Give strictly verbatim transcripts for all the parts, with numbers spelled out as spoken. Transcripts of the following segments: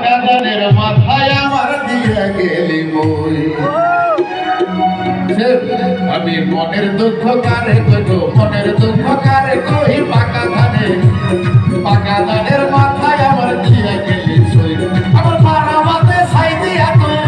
পাকা ধানের মাথায় আমার দিয়ে গেলি মই আমি মনের দুঃখ কারে কইগো মনের দুঃখ কারে কই পাকা ধানে পাকা ধানের মাথায় আমার দিয়ে গেলি সই আমার পারামাতে ছাই দিয়া তুই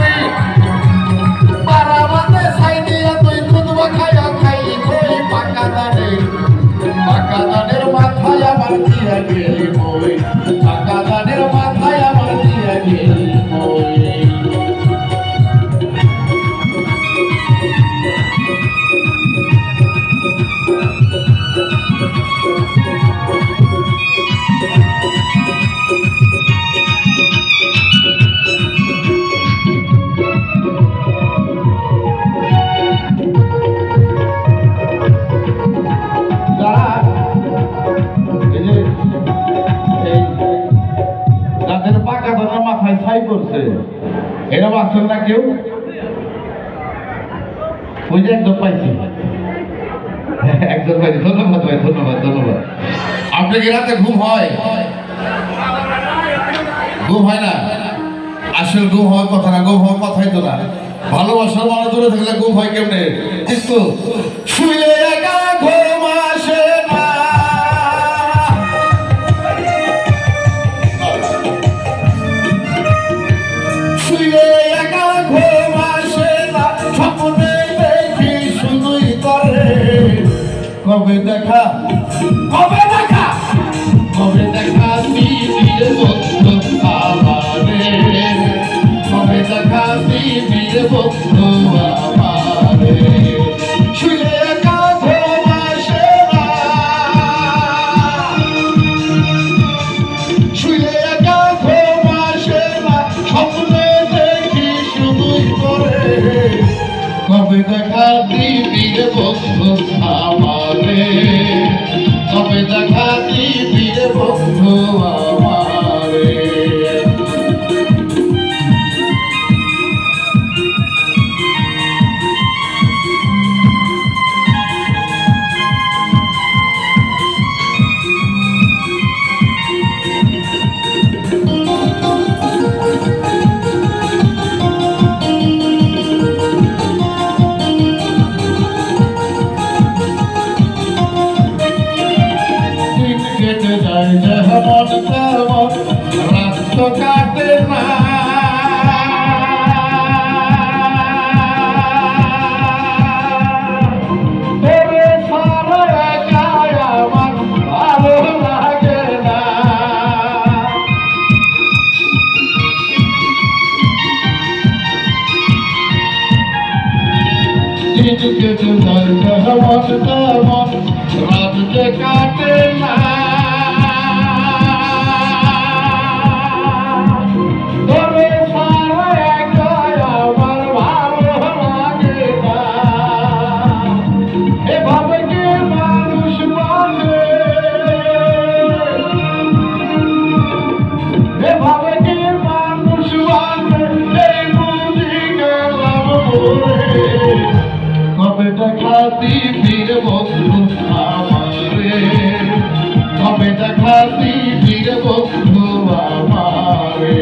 পারামাতে ছাই দিয়া তুই দুধ খাইয়া খাই কই পাকা ধানে পাকা ধানের মাথায় আমার দিয়ে গেলি মই পাকা ধানের মাথায় আমার দিয়ে গেলি মই এরা বাঁচল না কেউ ওই যে একজন পাইছি একজন পাইছি ধন্যবাদ ভাই ধন্যবাদ ধন্যবাদ আপনি কি রাতে ঘুম হয় ঘুম হয় না আসল ঘুম হওয়ার কথা না ঘুম হওয়ার কথাই তো না ভালোবাসার মানুষ দূরে থাকলে ঘুম হয় কেমনে কিন্তু শুইলে একা ঘুম আসে না কবে দেখা কবে দেখা কবে দেখা দিদির বন্ধু আমারে কবে দেখা দিদির বন্ধু আমারে শুলে একা ঘুম আসে না শুলে একা ঘুম আসে না স্বপ্নে দেখি শুধুই করে কবে দেখা দিদির বন্ধু আমারে কবে দেখা দিদির বন্ধু আমারে কাটে না তোরে সারা একা আমার ভালো লাগে না দিন কেটে যায় যেমন তেমন রাত যে কাটে না কবে দেখা দিদির বন্ধু আমারে কবে দেখা দিদির বন্ধু আমারে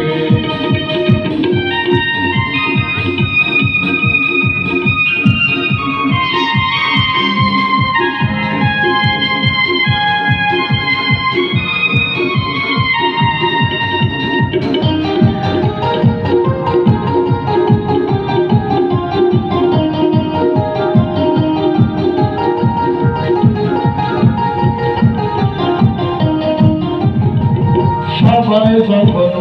সবাই যখন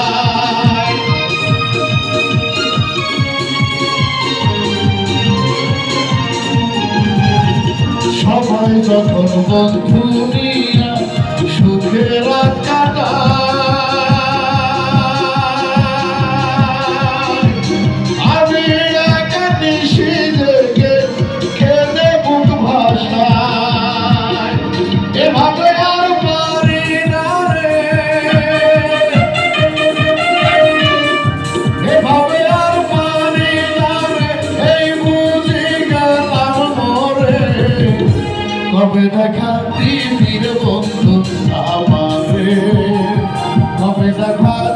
সবাই যখন বন্ধু নিয়া সুখের কাটা আমি একা নিশিদেরকে কেঁদে বুক ভাষায় এভাবে আর পারি না রে এভাবে আর পারি না রে এই বুঝি গেলাম মরে কবে দেখা দিদির বন্ধু আমারে কবে দেখা